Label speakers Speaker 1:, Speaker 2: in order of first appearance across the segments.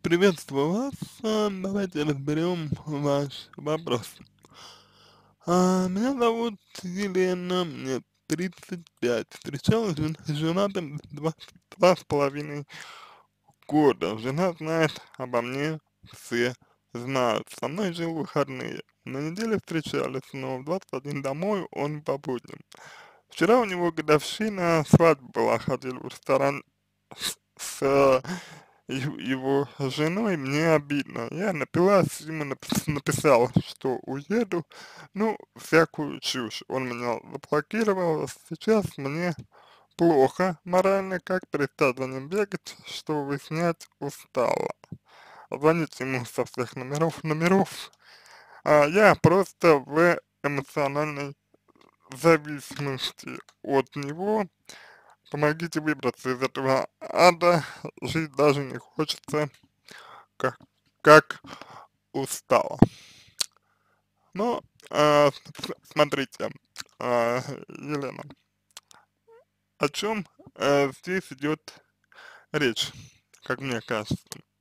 Speaker 1: Приветствую вас. Давайте разберем ваш вопрос. Меня зовут Елена, мне 35. Встречалась с женатым два с половиной года. Жена знает обо мне, все знают. Со мной жил в выходные. На неделе встречались, но в 21 домой он по будням. Вчера у него годовщина свадьбы была, ходили в ресторан с его женой, мне обидно. Я напилась, ему написал, что уеду, ну, всякую чушь. Он меня заблокировал, сейчас мне плохо морально, как перестать за ним бегать, что выяснять устала. Звонить ему со всех номеров. Я просто в эмоциональной зависимости от него. Помогите выбраться из этого ада, жить даже не хочется, как, как устала. Но, смотрите, Елена, о чем здесь идет речь, как мне кажется.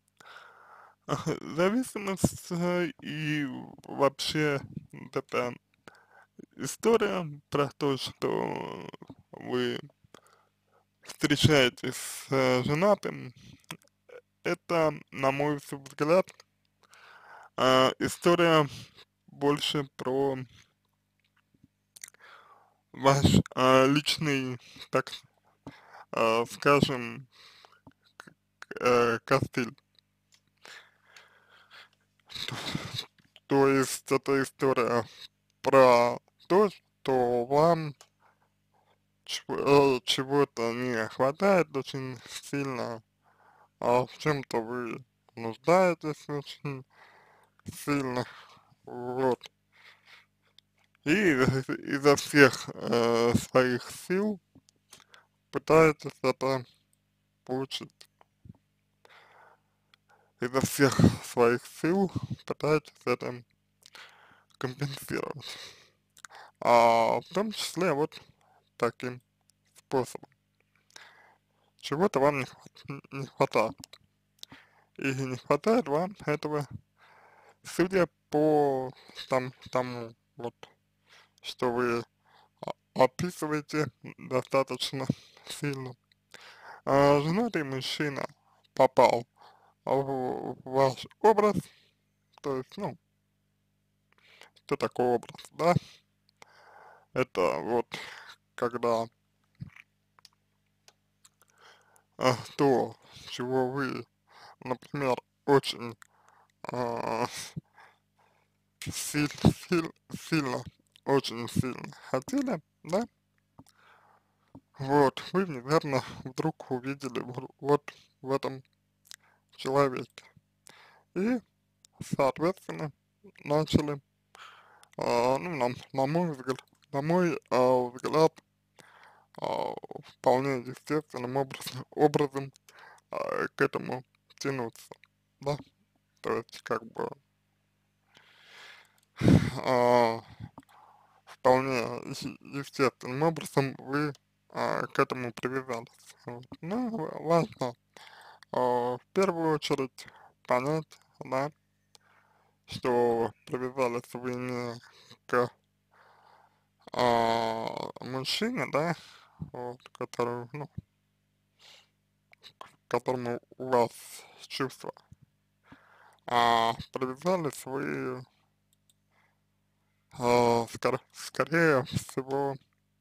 Speaker 1: Зависимость и вообще вот эта история про то, что вы встречаетесь с женатым, это, на мой взгляд, история больше про ваш личный, так скажем, костыль. То есть это история про то, что вам чего-то не хватает очень сильно, а в чем-то вы нуждаетесь очень сильно, вот. И изо всех своих сил пытаетесь это получить. Изо всех своих сил пытаетесь это компенсировать. В том числе вот таким способом. Чего-то вам не хватает. И не хватает вам этого, судя по тому, вот, что вы описываете достаточно сильно. Женатый мужчина попал в ваш образ, то есть, ну, что такое образ, да? Это вот когда то, чего вы, например, очень а, сильно, очень сильно хотели, да, вот, вы внезапно вдруг увидели вот в этом человеке и, соответственно, начали, ну, на мой взгляд, взгляд, вполне естественным образом к этому тянуться, да, то есть, как бы, а, вполне естественным образом вы к этому привязались. Вот. Ну, важно в первую очередь понять, да, что привязались вы не к мужчине, да, вот, который, ну, к которому у вас чувства, привязались вы скорее всего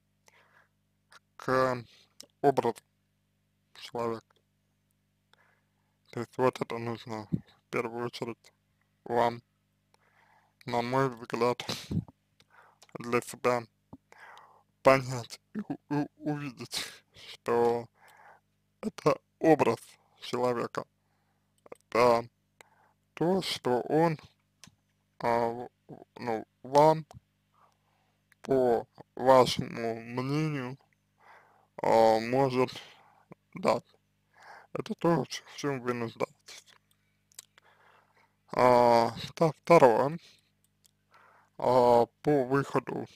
Speaker 1: к образу человека. То есть вот это нужно в первую очередь вам, на мой взгляд, для себя понять и увидеть, что это образ человека, это то, что он, ну, вам, по вашему мнению, может дать. Это то, в чем вы нуждаетесь. Второе, по выходу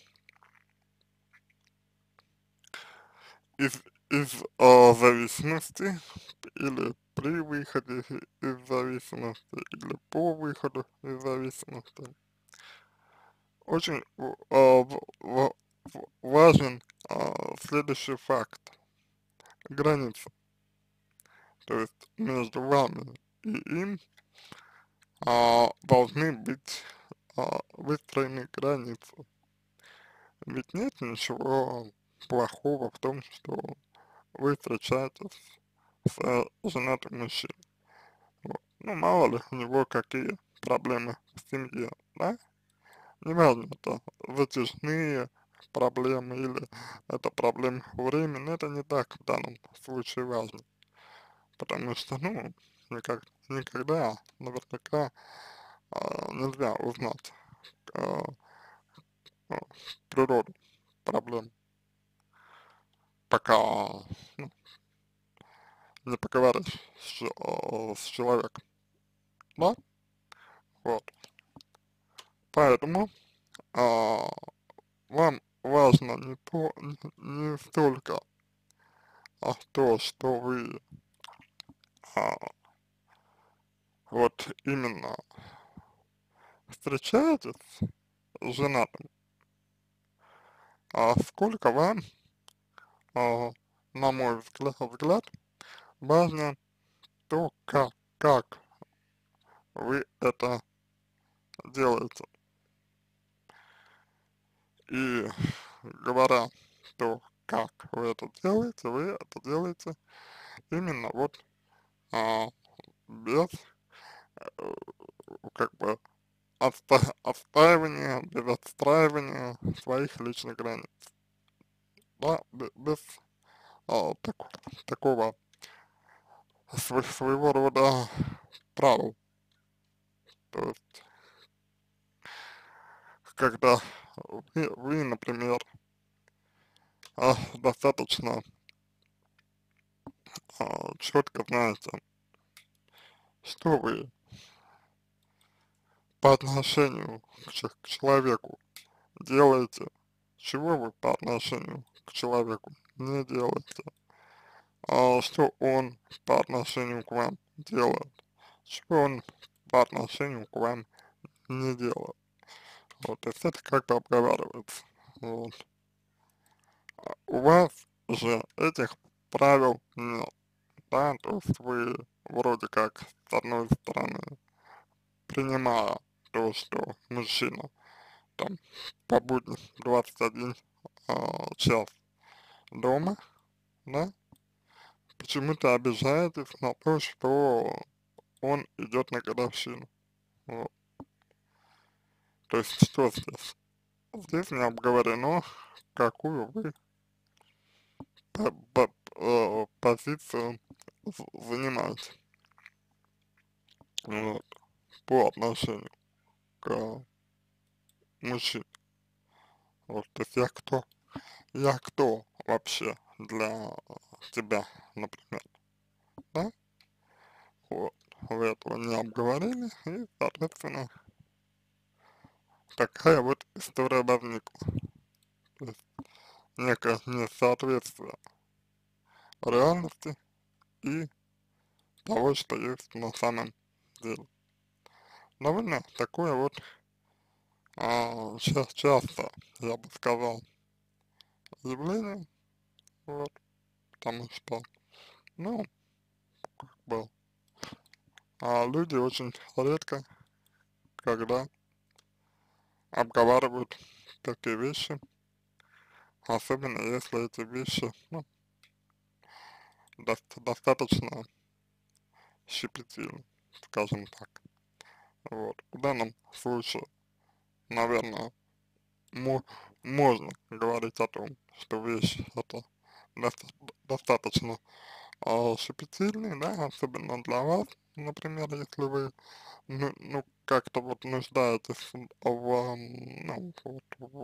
Speaker 1: из зависимости или при выходе из зависимости или по выходу из зависимости. Очень важен следующий факт. Граница. То есть между вами и им должны быть выстроены границы. Ведь нет ничего плохого в том, что вы встречаетесь с женатым мужчиной. Вот. Ну, мало ли у него какие проблемы в семье, да? Неважно, это затяжные проблемы или это проблемы времени, это не так в данном случае важно. Потому что, ну, никогда, наверняка, нельзя узнать а, а, природу проблем, пока, ну, не поговоришь с человеком, да? Вот. Поэтому а, вам важно не столько то, что вы а, вот именно встречаетесь с женатым, сколько вам, а, на мой взгляд, важно то, как вы это делаете. И говоря то, как вы это делаете именно вот а, без как бы отстаивания, без отстраивания своих личных границ, да, без так, такого своего рода правил. То есть, когда вы например, достаточно четко знаете, что вы по отношению к человеку делаете, чего вы по отношению к человеку не делаете, что он по отношению к вам делает, чего он по отношению к вам не делает. Вот, то есть это как бы обговаривается. Вот. У вас же этих правил нет, да, то есть вы вроде как с одной стороны, принимая то, что мужчина там по будням 21 час дома, да, почему-то обижаетесь на то, что он идет на годовщину. Вот. То есть что здесь? Здесь не обговорено, какую вы позицию занимаете, вот, по отношению к мужчине. Вот, то есть я кто вообще для тебя, например, да? Вот, вы этого не обговорили, и, соответственно, такая вот история возникла. То есть некое несоответствие реальности и того, что есть на самом деле. Довольно такое вот часто, я бы сказал, явление, вот, потому что, ну, был, люди очень редко, когда обговаривают такие вещи, особенно если эти вещи, ну, достаточно щепетильны, скажем так. Вот. В данном случае, наверное, мо можно говорить о том, что вещь это доста достаточно щепетильные, да, особенно для вас, например, если вы, ну как-то вот нуждаетесь ну, вот,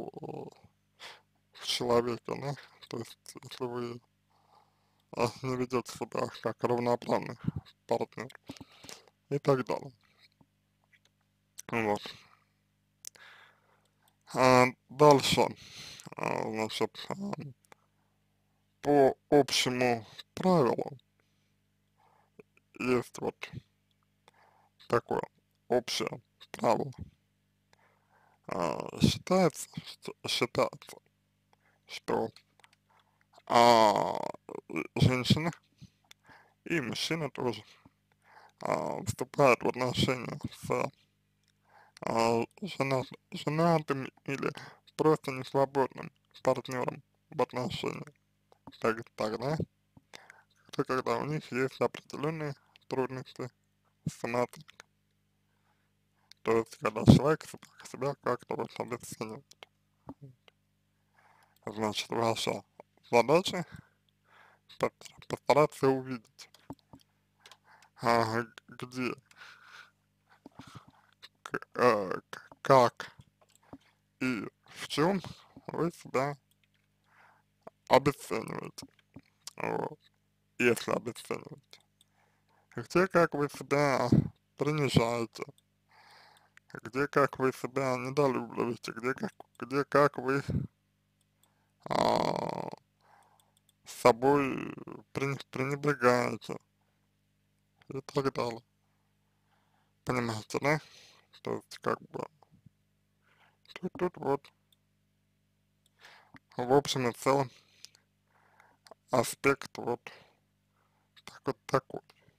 Speaker 1: в человеке, да, то есть если вы не ведете себя как равноправный партнер и так далее. Вот. Дальше, значит, по общему правилу
Speaker 2: есть вот такое общее правило. Считается, что а, женщина и мужчина тоже вступают в отношения с женатым или просто несвободным партнером в отношениях. Тогда, когда у них есть определенные трудности с самооценкой. То есть, когда человек себя как-то вот обесценивает. Значит, ваша задача постараться увидеть, где, как и в чем вы себя обесцениваете. Вот, если обесцениваете. Где как вы себя принижаете, где как вы себя недолюбливаете, где как вы а, собой пренебрегаете и так далее. Понимаете, да? То есть, как бы, тут вот, в общем и целом, аспект вот такой.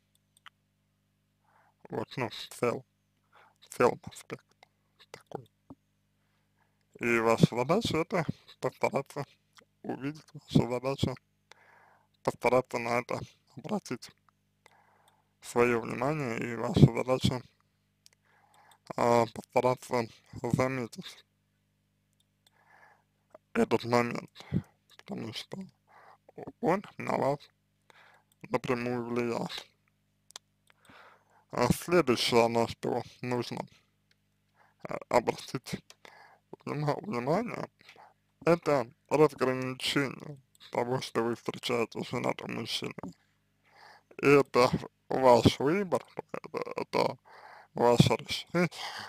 Speaker 2: Вот, ну, в целом аспект такой. И ваша задача это постараться увидеть, ваша задача постараться на это обратить свое внимание, и ваша задача постараться заметить этот момент, потому что он на вас напрямую влияет. Следующее, на что нужно обратить внимание, это разграничение того, что вы встречаете с женатым мужчиной. И это ваш выбор, это ваше решение,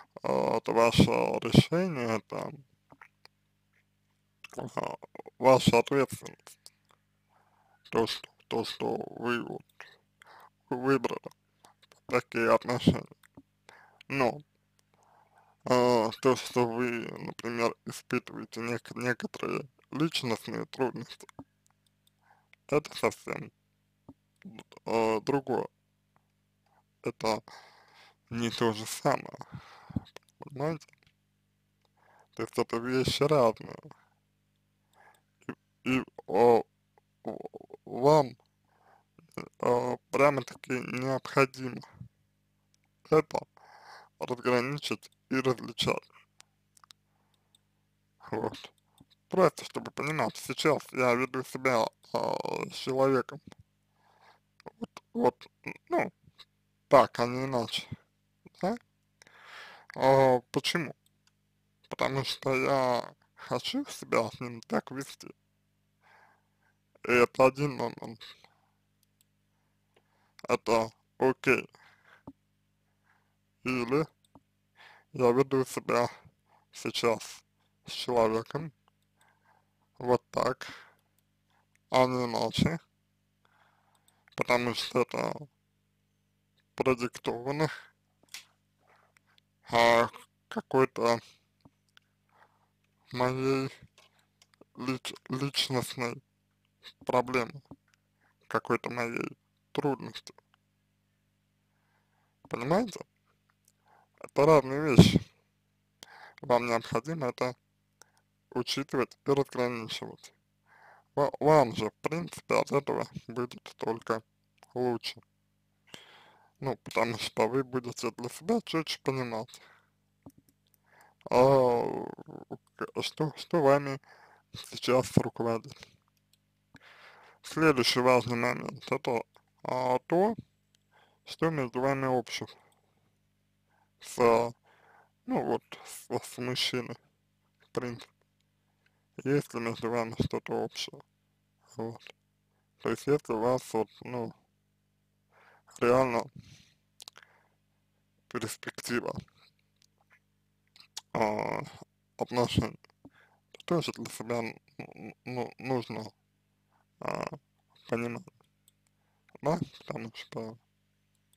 Speaker 2: это а, ваша ответственность, то, что вы вот выбрали такие отношения. Но то, что вы, например, испытываете некоторые личностные трудности, это совсем другое. Это не то же самое, понимаете? То есть это вещи разные. И вам прямо-таки необходимо это разграничить и различать. Вот. Просто чтобы понимать, сейчас я веду себя с человеком вот, ну, так, а не иначе, да? Почему? Потому что я хочу себя с ним так вести. И это один момент. Это окей. Или я веду себя сейчас с человеком вот так, а не иначе, потому что это продиктовано какой-то моей личностной проблемой, какой-то моей трудностью. Понимаете? Это разные вещи. Вам необходимо это учитывать и разграничивать. Вам же, в принципе, от этого будет только лучше. Ну, потому что вы будете для себя четче понимать, а, что вами сейчас руководит. Следующий важный момент, это то, что между вами общего с, ну вот, с мужчиной, в принципе. Есть ли между вами что-то общее, вот. То есть если у вас вот, ну, реально перспектива а, отношений, то тоже для себя ну, нужно а, понимать, да, потому что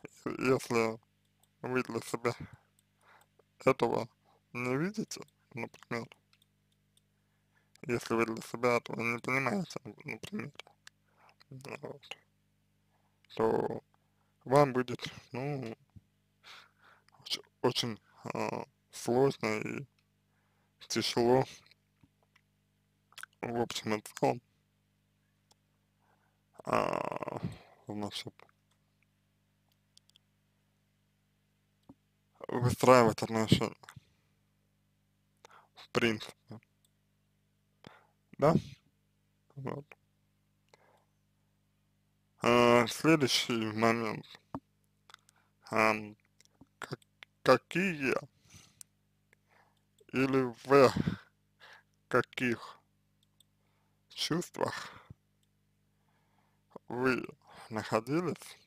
Speaker 2: Если вы для себя этого не видите, например, если вы для себя этого не понимаете, например, вот, то вам будет, ну, очень сложно и тяжело, в общем и целом, а, значит, выстраивать отношения, в принципе, да, вот. Следующий момент, ам, как- какие или в каких чувствах вы находились,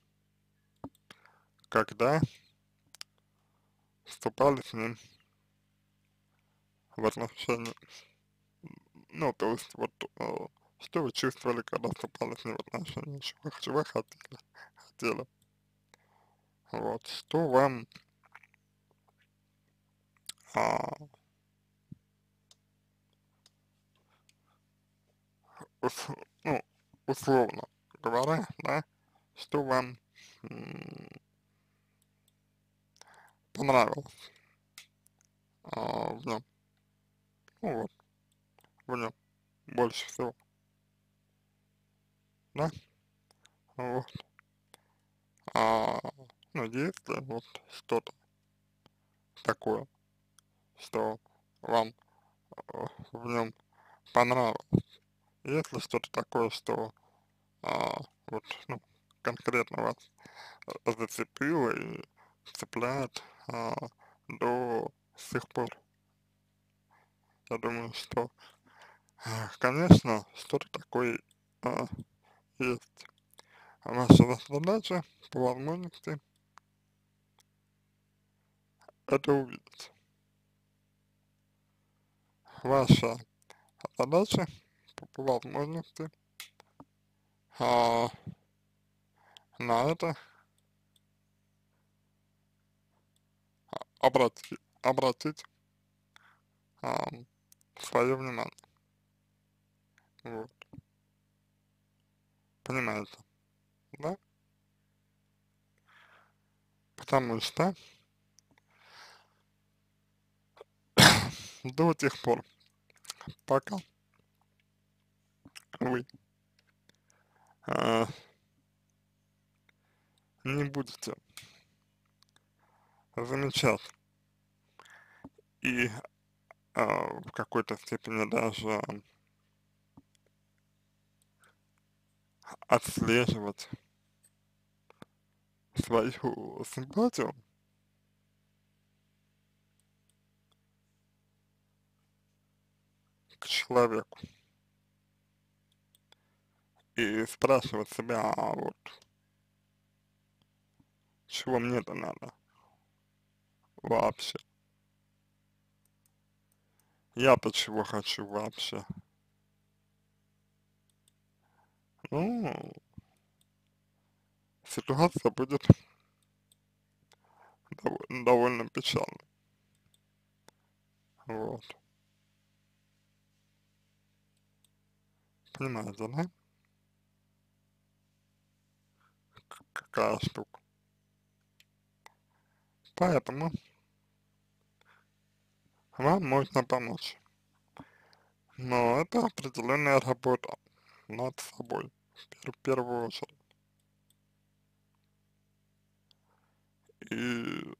Speaker 2: когда вступали с ним в отношения? Ну, то есть, вот, что вы чувствовали, когда вступали с ним в отношения, чего вы хотели, вот, что вам, а, ну, условно говоря, да, что вам понравилось в нем, ну вот, в нем больше всего, да, вот, а, ну, есть ли вот что-то такое, что вам в нем понравилось, есть ли что-то такое, что вот, ну, конкретно вас зацепило и цепляет до сих пор? Я думаю, что, конечно, что-то такое а, есть. Ваша задача по возможности это увидеть. Ваша задача по возможности а, на это обратить свое внимание. Вот. Понимаете, да? Потому что до тех пор, пока вы а, не будете замечать и в какой-то степени даже отслеживать свою симпатию к человеку и спрашивать себя, а вот чего мне-то надо вообще, я-то чего хочу вообще. Ну, ситуация будет довольно печальной. Вот. Понимаете, да? Какая штука. Поэтому вам можно помочь. Но это определенная работа над собой в первую очередь. И,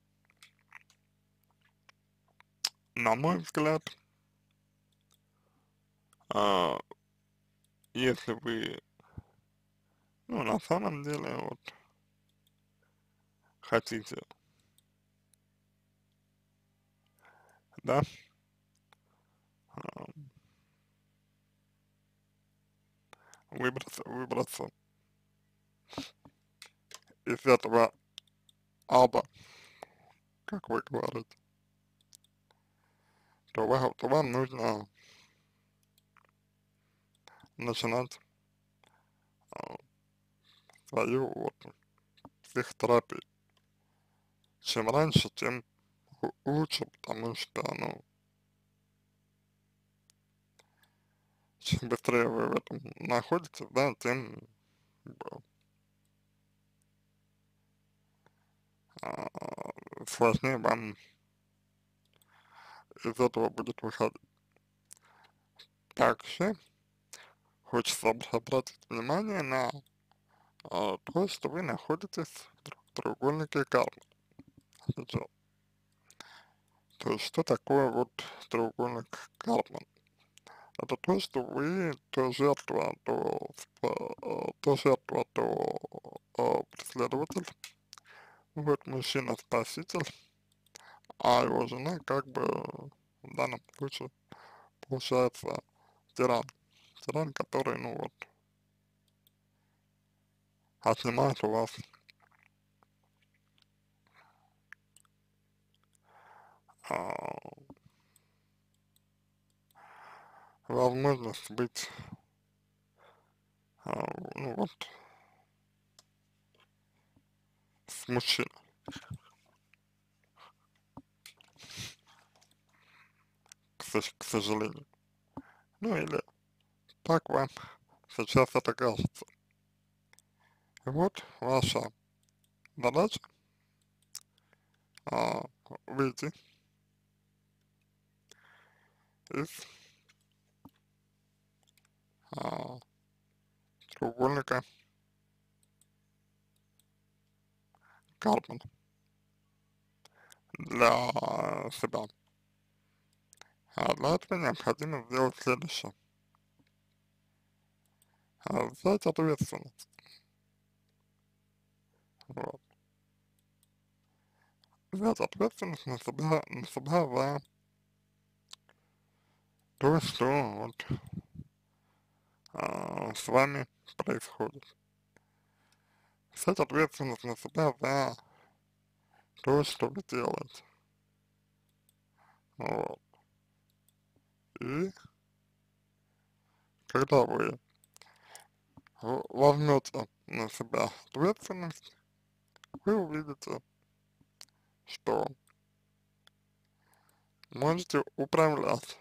Speaker 2: на мой взгляд, а, если вы, ну, на самом деле, вот, хотите, да, а, выбраться из этого ада, как вы говорите, то вам нужно начинать а, свою вот психотерапию. чем раньше, тем лучше, потому что, ну, чем быстрее вы в этом находитесь, да, тем как бы, а, сложнее вам из этого будет выходить. Также хочется обратить внимание на то, что вы находитесь в треугольнике кармы. Сейчас. То есть, что такое вот треугольник кармы? Это то, что вы то жертва, то жертва, то преследователь, вот мужчина-спаситель, а его жена как бы в данном случае получается тиран. Тиран, который, ну вот, отнимает у вас а, возможность быть, ну вот, с мужчиной, к сожалению. Ну или так вам сейчас это кажется. И вот ваша задача а, выйти из а, треугольника Карпмана для себя. А для этого необходимо сделать следующее. Взять ответственность. Вот. Взять ответственность на себя за то, что вот с вами происходит. Взять ответственность на себя за то, что вы делаете. Вот. И когда вы возьмете на себя ответственность, вы увидите, что можете управлять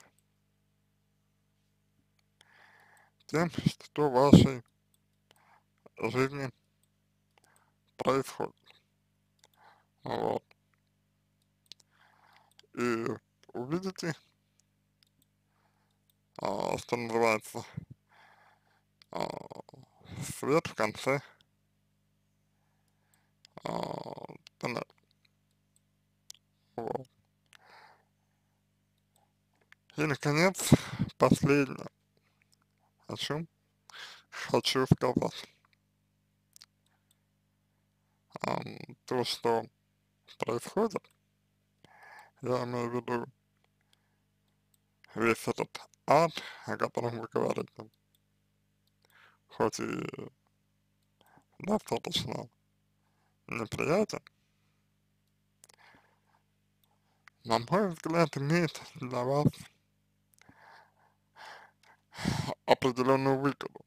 Speaker 2: тем, что в вашей жизни происходит. Вот. И увидите, что называется, а, свет в конце тоннеля. Вот. И, наконец, последнее, о чем хочу сказать. То, что происходит, я имею в виду весь этот ад, о котором вы говорите, хоть и достаточно неприятен, на мой взгляд, имеет для вас определенную выгоду.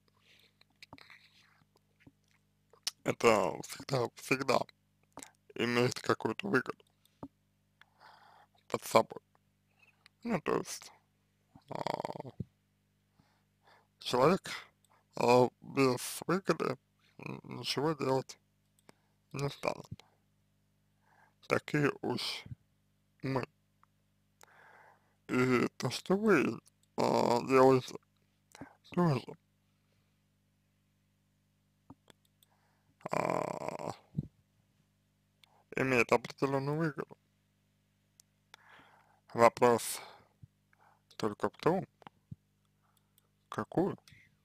Speaker 2: Это всегда имеет какую-то выгоду под собой. Ну, то есть, а, человек без выгоды ничего делать не станет. Такие уж мы. И то, что вы делаете, тоже а, имеет определенную выгоду. Вопрос только в том, какую.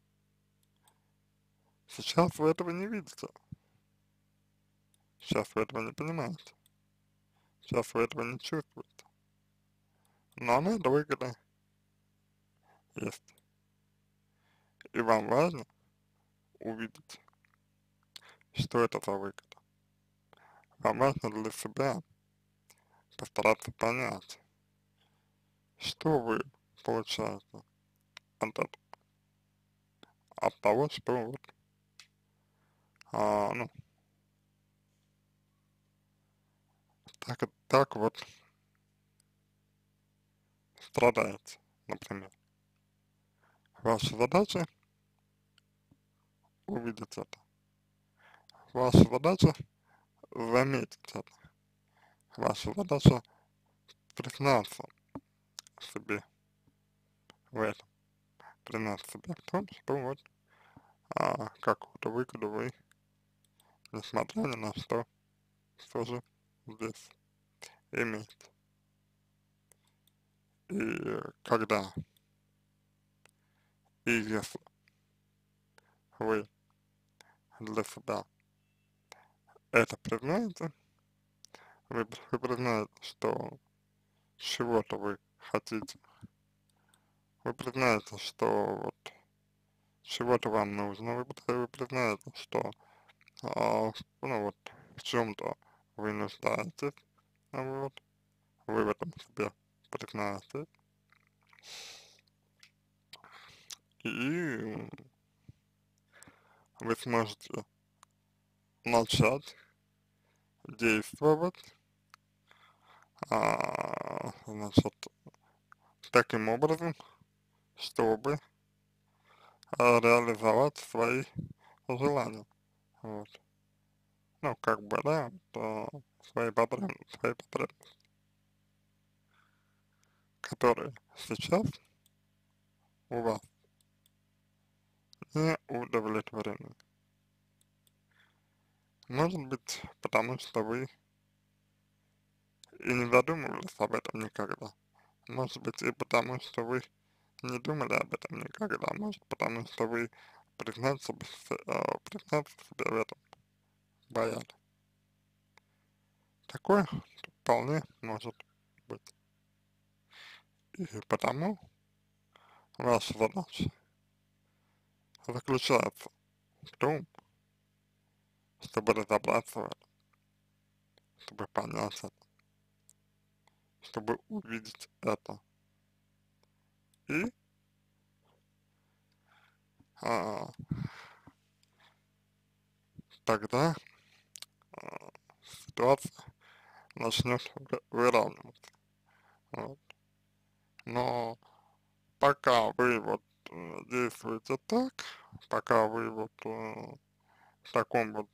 Speaker 2: Сейчас вы этого не видите, сейчас вы этого не понимаете, сейчас вы этого не чувствуете. Но она эта выгода есть. И вам важно увидеть, что это за выгода. Вам важно для себя постараться понять, что вы получаете от этого, от того, что вот, ну, так вот страдаете, например. Ваша задача увидеть это. Ваша задача заметить это. Ваша задача признаться себе в этом. Признаться себе в том, что вот какого-то выгоду вы, несмотря ни на что, все же здесь имеете. И когда и если вы для себя это признаете, вы признаете, что чего-то вы хотите, вы признаете, что вот чего-то вам нужно, вы признаете, что ну вот в чем-то вы нуждаетесь, вот, вы в этом себе признаете, и вы сможете начать действовать, значит, таким образом, чтобы реализовать свои желания, вот, ну, как бы, да, свои потребности, которые сейчас у вас не удовлетворены. Может быть, потому что вы и не задумывались об этом никогда. Может быть, и потому что вы не думали об этом никогда. Может, потому что вы признаться себе в этом боялись. Такое вполне может быть. И потому ваша задача заключается в том, чтобы разобраться в этом, чтобы понять это, чтобы увидеть это. И а, тогда а, ситуация начнет выравниваться. Вот. Но пока вы вот действуете так, пока вы вот в таком вот,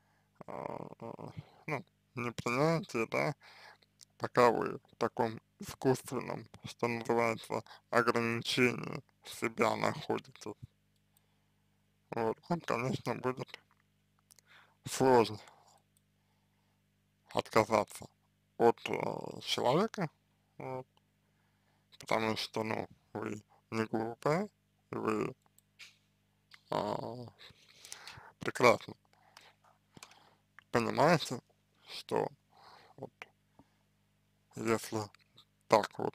Speaker 2: ну, непринятии, да, пока вы в таком искусственном, что называется, ограничении себя находитесь, вот, вам, конечно, будет сложно отказаться от человека, вот, потому что, ну, вы не глупая, вы а, прекрасно понимаете, что вот если так вот,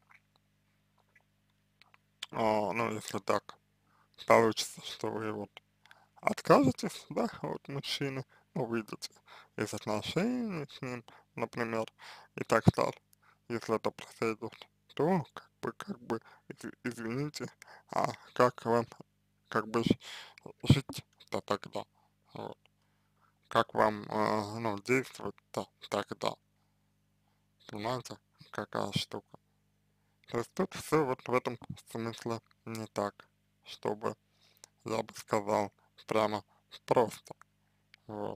Speaker 2: ну, если так получится, что вы вот откажетесь, да, от мужчины, ну, выйдете из отношений с ним, например, и так далее. Если это произойдет, то как бы, извините, как вам, как бы жить-то тогда, вот, как вам, ну, действовать-то тогда, понимаете, какая штука. То есть тут все вот в этом смысле не так, чтобы, я бы сказал, прямо просто, вот.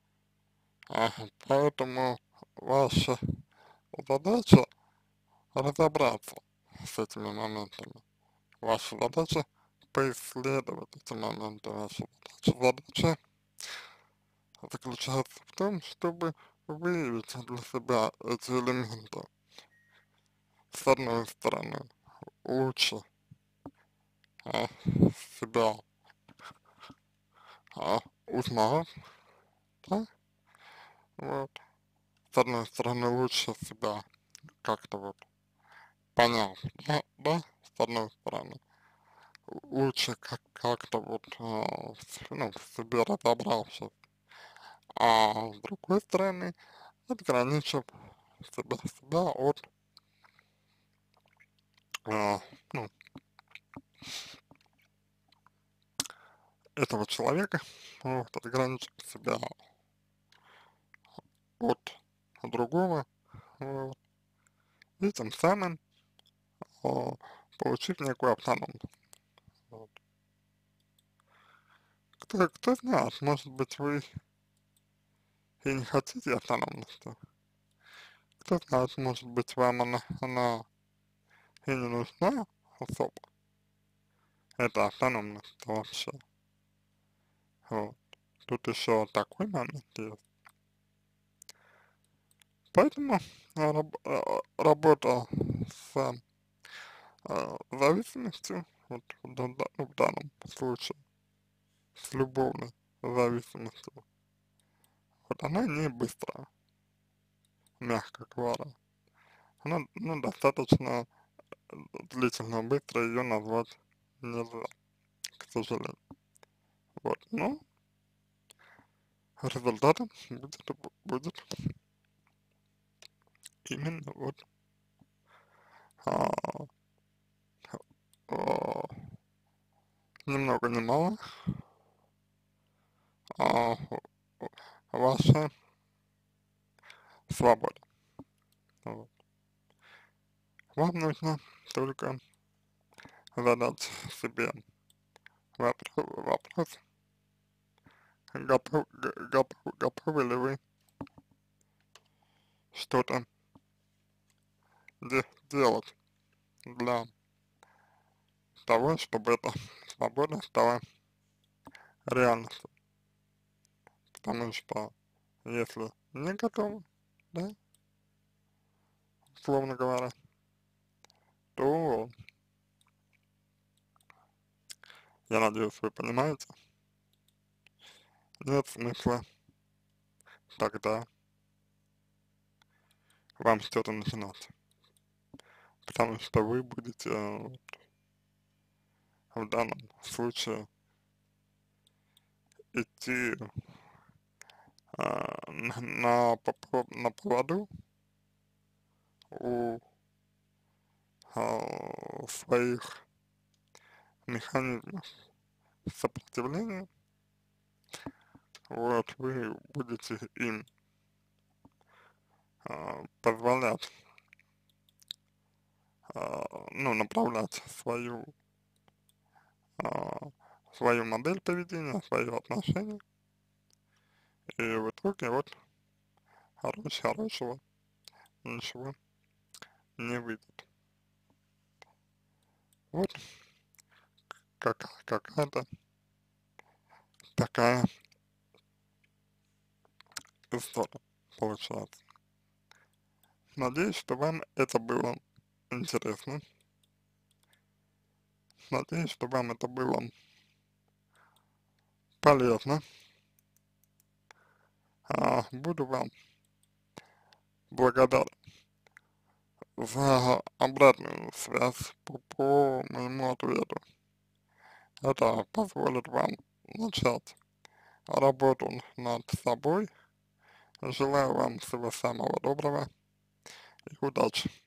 Speaker 2: Поэтому ваша задача разобраться с этими моментами. Ваша задача поисследовать эти моменты. Ваша задача заключается в том, чтобы выявить для себя эти элементы. С одной стороны, лучше а, себя узнать, да, вот. С одной стороны, лучше себя как-то вот понять, да, с одной стороны. Лучше как-то вот, ну, в себе разобрался, а с другой стороны, отграничив себя от, ну, этого человека, вот, отграничив себя от другого, вот, и тем самым получить некую автономность. Вот. Кто знает, может быть, вы и не хотите автономности. Кто знает, может быть, вам она и не нужна особо. Это автономность вообще. Вот. Тут еще такой момент есть. Поэтому работа с зависимостью, вот ну, в данном случае, с любовной зависимостью, вот она не быстрая, мягко говоря. Она, ну, достаточно длительно, быстро ее назвать нельзя, к сожалению. Вот, но результатом будет именно вот а, а, ни много ни мало а, ваша свобода. Вот. Вам нужно только задать себе вопрос, готовы ли вы что-то делать для того, чтобы эта свобода стала реальностью. Потому что если не готовы, да, условно говоря, то я надеюсь, вы понимаете, нет смысла тогда вам что-то начинать. Потому что вы будете в данном случае идти на поводу у своих механизмов сопротивления, вот, вы будете им позволять, ну, направлять а, свою модель поведения, свое отношение, и в итоге вот хорошего ничего не выйдет. Вот какая-то такая история получается. Надеюсь, что вам это было интересно. Надеюсь, что вам это было полезно. Буду вам благодарен за обратную связь по моему ответу. Это позволит вам начать работу над собой. Желаю вам всего самого доброго и удачи.